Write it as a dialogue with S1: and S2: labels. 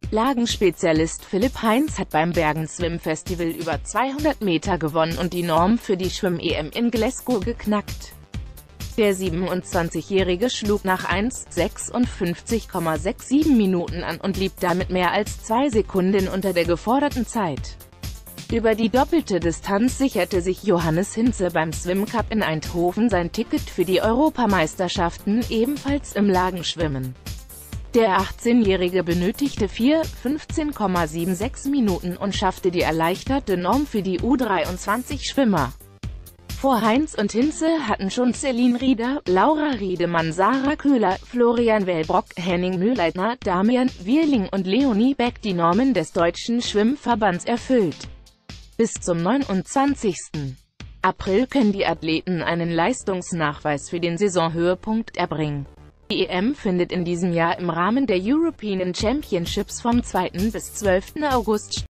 S1: Lagenspezialist Philipp Heinz hat beim Bergen Swim Festival über 200 Meter gewonnen und die Norm für die Schwimm-EM in Glasgow geknackt. Der 27-Jährige schlug nach 1:56,67 Minuten an und blieb damit mehr als 2 Sekunden unter der geforderten Zeit. Über die doppelte Distanz sicherte sich Johannes Hinze beim Swim Cup in Eindhoven sein Ticket für die Europameisterschaften, ebenfalls im Lagenschwimmen. Der 18-Jährige benötigte 4:15,76 Minuten und schaffte die erleichterte Norm für die U23-Schwimmer. Vor Heinz und Hinze hatten schon Celine Rieder, Laura Riedemann, Sarah Köhler, Florian Wellbrock, Henning Mühlleitner, Damian Wierling und Leonie Beck die Normen des Deutschen Schwimmverbands erfüllt. Bis zum 29. April können die Athleten einen Leistungsnachweis für den Saisonhöhepunkt erbringen. Die EM findet in diesem Jahr im Rahmen der European Championships vom 2. bis 12. August statt.